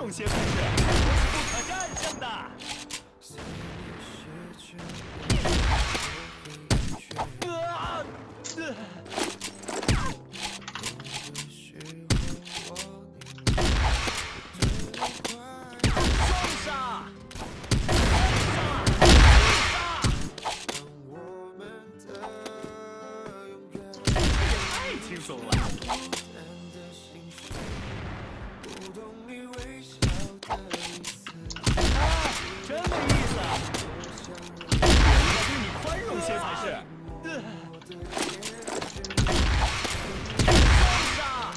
容些才是，我是不可战胜的。双杀！这也太轻松了。 真没意思，我应该对你宽容些才是。双杀！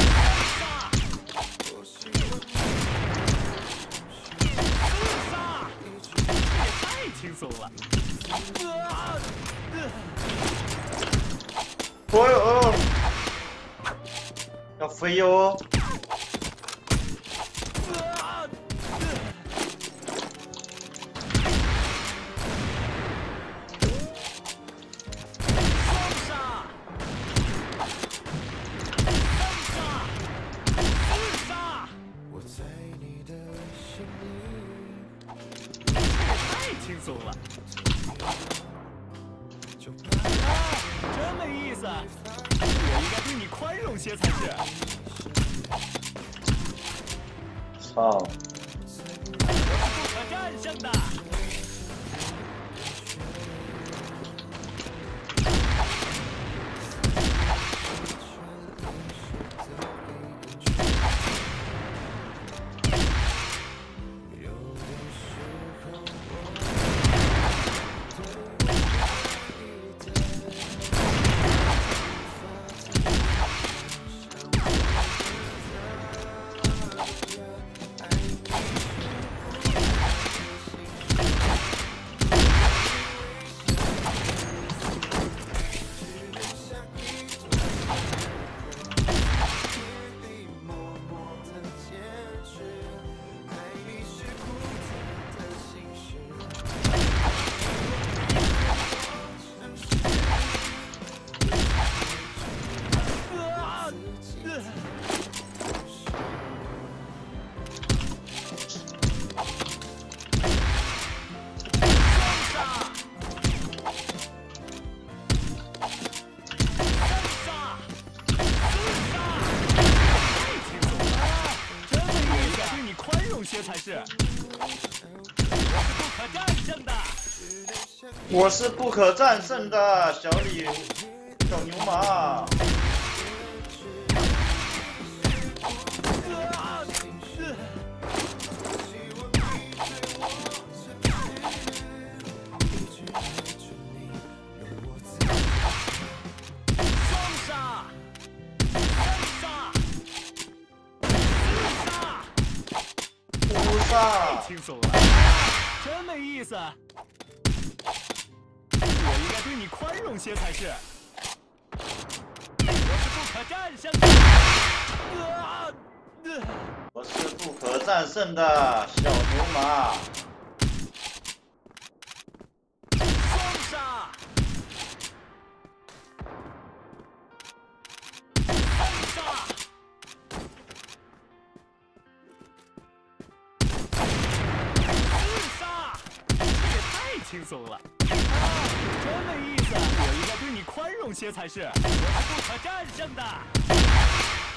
四杀！这也太轻松了。 哦哟，要飞哟！ 轻松了，真没意思，我应该对你宽容些才是。 操！ 我是不可战胜的。些才是，我是不可战胜的。 我是不可战胜的，小牛马。 双杀，三杀，四杀。 太轻松了，真没意思。我应该对你宽容些才是。我是不可战胜的。 我是不可战胜的小牛马。 双杀，三杀。 轻松了，真没意思，我应该对你宽容些才是，我是不可战胜的。